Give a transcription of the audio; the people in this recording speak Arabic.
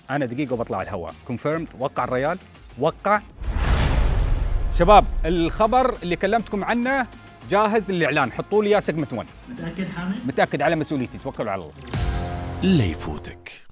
انا دقيقه وبطلع الهواء. كونفيرمد. وقع الريال. وقع. شباب الخبر اللي كلمتكم عنه جاهز للاعلان، حطوا لي اياه سيجمنت 1. متاكد حامد؟ متاكد على مسؤوليتي، توكلوا على الله. لا يفوتك.